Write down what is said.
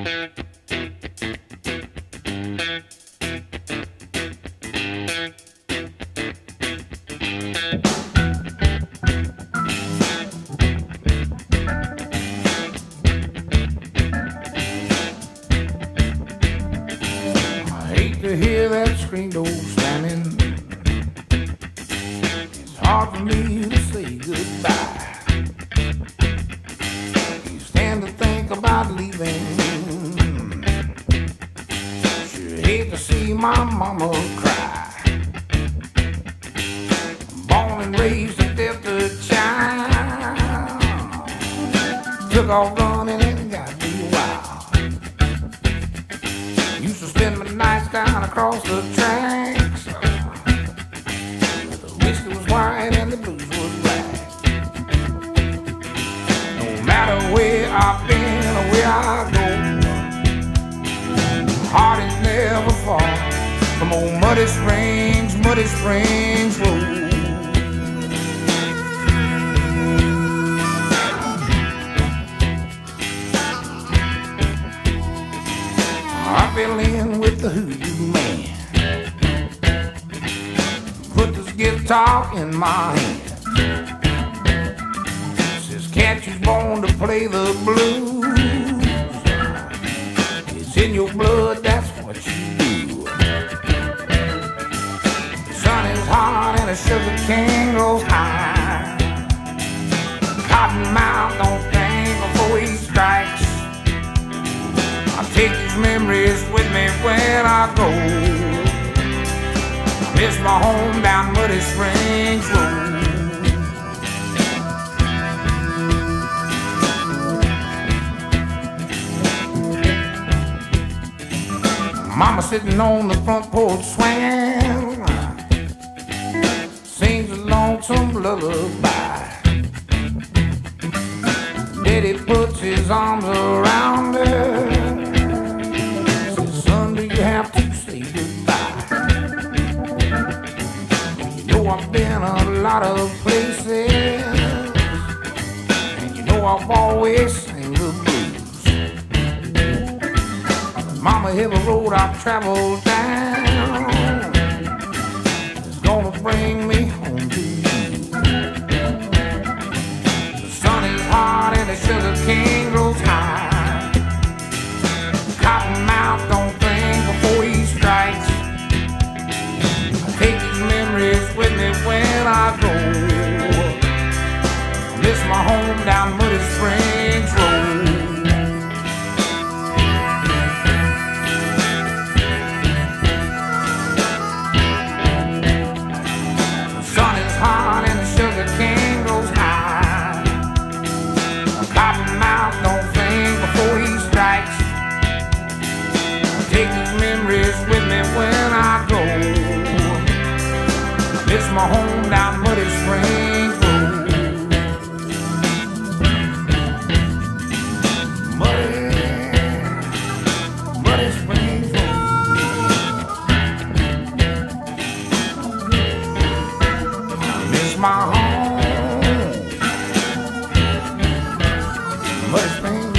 To hear that screen door slamming, it's hard for me to say goodbye. You stand to think about leaving. Sure hate to see my mama cry. Born and raised a Delta child, took off running and got me wild. Used to spend my nights down across the tracks. The whiskey was white and the blues was black. No matter where I've been or where I go, my heart is never far from old Muddy Springs Road. I fell in with the hoodoo man, put this guitar in my hand. Says, can't you born to play the blues? It's in your blood, that's what you do. The sun is hot and the sugar cane goes high. Cottonmouth don't think before he strikes. I take these memories with me when I go. I miss my home down Muddy Springs Road. Mama sitting on the front porch swinging, sings a lonesome lullaby. Daddy puts his arms around her. Have to say goodbye. You know I've been a lot of places, and you know I've always sang the blues. Mama, every road I've traveled down is gonna bring me home to you. The sun is hot and the sugar cane grows high. Cottonmouth don't before he strikes. I take these memories with me when I go. I miss my home down Muddy Springs Road. The sun is hot and the sugar cane goes high. A cottonmouth don't think before he strikes. Take these memories with me when I go. I miss my home down Muddy Springs Road. Muddy Springs Road. I miss my home, Muddy Springs.